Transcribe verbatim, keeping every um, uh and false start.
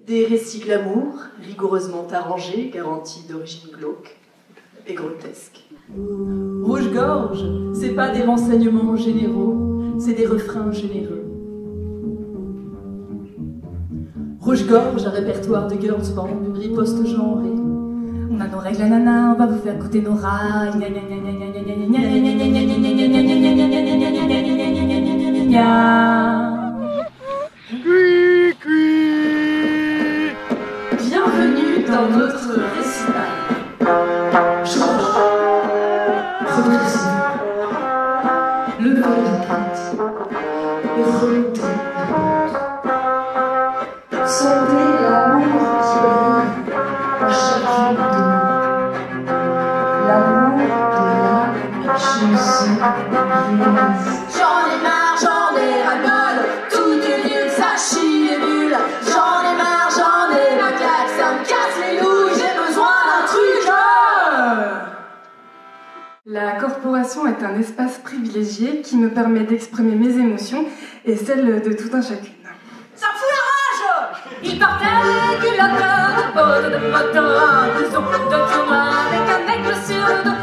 Des récits glamour, rigoureusement arrangés, garantis d'origine glauque et grotesque. Rouge-gorge, c'est pas des renseignements généraux, c'est des refrains généreux. Rouge-gorge, un répertoire de girls band, une riposte genrée. On a nos règles, nana, on va vous faire goûter nos rails. Bienvenue dans notre récital. Redressez-vous. Le bal de pointe et remontez la pente. Sentez l'amour qui brille en chacune de nous. L'amour de la chanson grise. J'en ai marre, j'en ai ras-le-bol, tout est nul, ça chie et bulle. J'en ai marre, j'en ai la claque, ça me casse les nouilles, j'ai besoin d'un truc. La corporation est un espace privilégié qui me permet d'exprimer mes émotions et celles de tout un chacune. Ça me fout la rage. Il portait des culottes de peau de moto, un blouson de tournoi avec un aigle sur le dos.